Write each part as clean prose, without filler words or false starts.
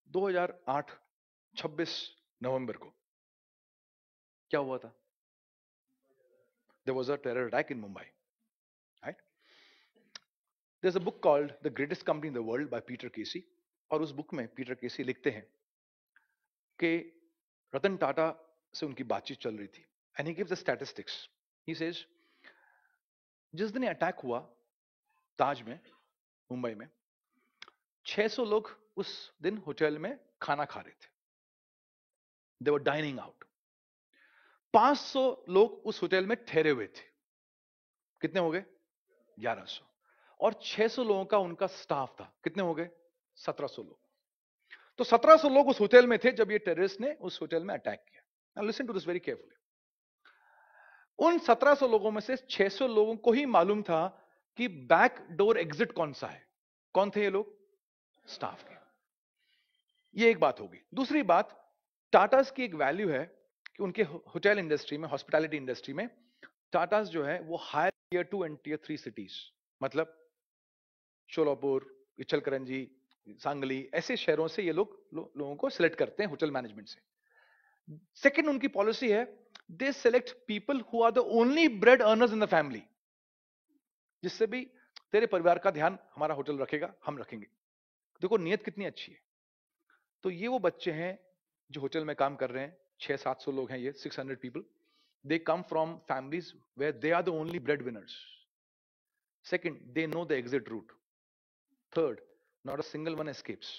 2008 26 नवंबर को क्या हुआ था? There was a terror attack in Mumbai, right? There's a book called The Greatest Company in the World by Peter Casey, और उस book में Peter केसी लिखते हैं कि रतन टाटा से उनकी बातचीत चल रही थी, and he gives the statistics. He says जिस दिन अटैक हुआ ताज में मुंबई में 600 लोग उस दिन होटल में खाना खा रहे थे. They were dining out. 500 लोग उस होटल में ठहरे हुए थे. कितने हो गए? 1100. और 600 लोगों का उनका स्टाफ था. कितने हो गए? 1700 लोग. तो 1700 लोग उस होटल में थे जब ये टेररिस्ट ने उस होटल में अटैक किया. Now listen to this very carefully. उन 1700 लोगों में से 600 लोगों को ही मालूम था कि बैक डोर एग्जिट कौन सा है. कौन थे ये लोग? स्टाफ के. ये एक बात होगी. दूसरी बात, टाटास की एक वैल्यू है कि उनके होटल इंडस्ट्री में, हॉस्पिटैलिटी इंडस्ट्री में, टाटास जो है वो higher tier 2 and tier 3 cities, मतलब शोलापुर, इचलकरंजी, सांगली, ऐसे शहरों से ये लोगों को सिलेक्ट करते हैं होटल मैनेजमेंट से. सेकंड, उनकी पॉलिसी है they select people who are the only bread earners in the family, जिससे भी तेरे परिवार का ध्यान हमारा होटल रखेगा, हम रखेंगे. देखो नियत कितनी अच्छी है. तो ये वो बच्चे हैं जो होटल में काम कर रहे हैं. 600-700 लोग हैं ये, 600 people. They come from families where they are the only breadwinners. Second, they know the exit route. Third, not a single one escapes.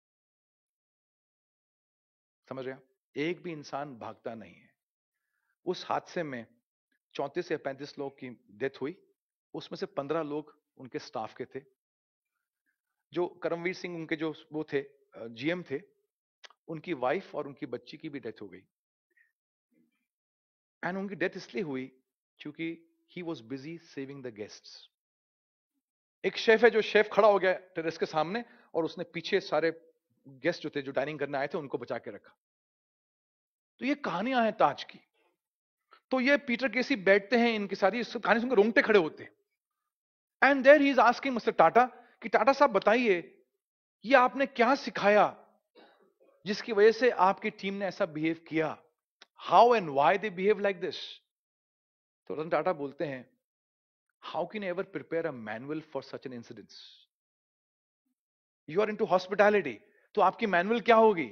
समझ रहे हैं? एक भी इंसान भागता नहीं है. उस हादसे में 34 या 35 लोग की डेथ हुई. उसमें से 15 लोग उनके स्टाफ के थे. जो करमवीर सिंह उनके जो वो थे जीएम थे, उनकी वाइफ और उनकी बच्ची की भी डेथ हो गई. एंड उनकी डेथ इसलिए हुई क्योंकि he was busy saving the guests. एक शेफ है, जो शेफ खड़ा हो गया टेरेस के सामने और उसने पीछे सारे गेस्ट जो थे, जो डाइनिंग करने आए थे, उनको बचा के रखा. तो ये कहानियां हैं ताज की. तो ये पीटर केसी बैठते हैं इनकी सारी कहानी सुनकर रोंगटे खड़े होते हैं. And there he is asking mister Tata कि टाटा साहब बताइए, ये आपने क्या सिखाया जिसकी वजह से आपकी टीम ने ऐसा बिहेव किया? How and why they behave like this? तो रतन टाटा बोलते हैं, how can ever prepare a manual for such an incidents? You are into hospitality, तो आपकी मैनुअल क्या होगी?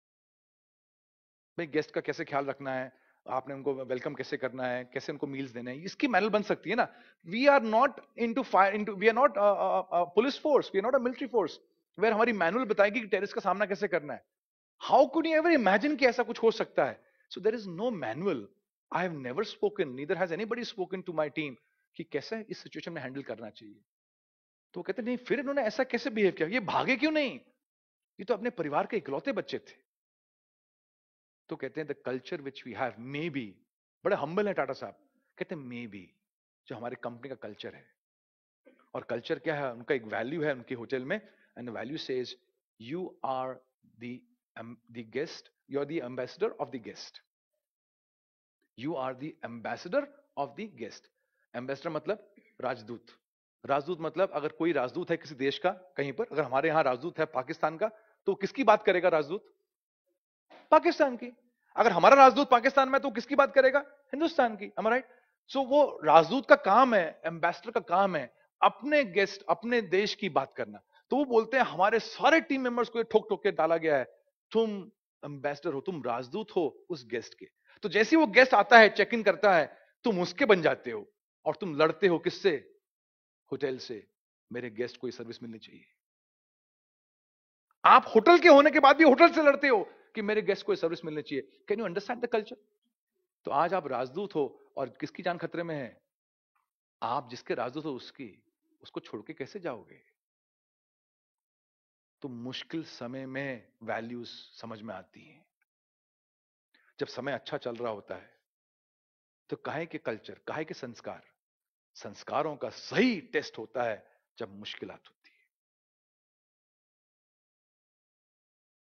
भाई गेस्ट का कैसे ख्याल रखना है, आपने उनको वेलकम कैसे करना है, कैसे उनको मील्स देने हैं, इसकी मैनुअल बन सकती है ना. We are not into fire, we are not police force, we are not a military force where हमारी मैनुअल बताएगी कि टेररिस्ट का सामना कैसे करना है. How could you ever imagine कि ऐसा कुछ हो सकता है? So there is no manual. I have never spoken, neither has anybody spoken to my team कि कैसे इस सिचुएशन में हैंडल करना चाहिए. तो कहते नहीं, फिर इन्होंने ऐसा कैसे बिहेव किया, ये भागे क्यों नहीं, ये तो अपने परिवार के इकलौते बच्चे थे. तो कहते हैं the culture which we have, may be, बड़े हम्बल है टाटा साहब, कहते हैं मे बी जो हमारे कंपनी का कल्चर है. और कल्चर क्या है? उनका एक वैल्यू है उनके होटल में, and value says you are the guest, you are the ambassador of the guest. You are the ambassador of the guest. Ambassador मतलब राजदूत. राजदूत मतलब अगर कोई राजदूत है किसी देश का कहीं पर, अगर हमारे यहां राजदूत है पाकिस्तान का, तो किसकी बात करेगा राजदूत? पाकिस्तान की. अगर हमारा राजदूत पाकिस्तान में, तो किसकी बात करेगा? हिंदुस्तान की. am I right? सो वो राजदूत का काम है, एम्बेसडर का काम है अपने गेस्ट, अपने देश की बात करना. तो वो बोलते हैं हमारे सारे टीम मेंबर्स को ये ठोक ठोक के डाला गया है, तुम एम्बेसडर हो, तुम राजदूत हो उस गेस्ट के. तो जैसे वो गेस्ट आता है, चेक इन करता है, तुम उसके बन जाते हो और तुम लड़ते हो किससे? होटल से. मेरे गेस्ट को ये सर्विस मिलनी चाहिए. आप होटल के होने के बाद भी होटल से लड़ते हो कि मेरे गेस्ट को सर्विस मिलनी चाहिए. Can you understand the culture? तो आज आप राजदूत हो और किसकी जान खतरे में है? आप जिसके राजदूत हो उसको छोड़ के कैसे जाओगे? तो मुश्किल समय में वैल्यूज समझ में आती हैं. जब समय अच्छा चल रहा होता है तो काहे के कल्चर, काहे के संस्कारों का सही टेस्ट होता है जब मुश्किलात होती है.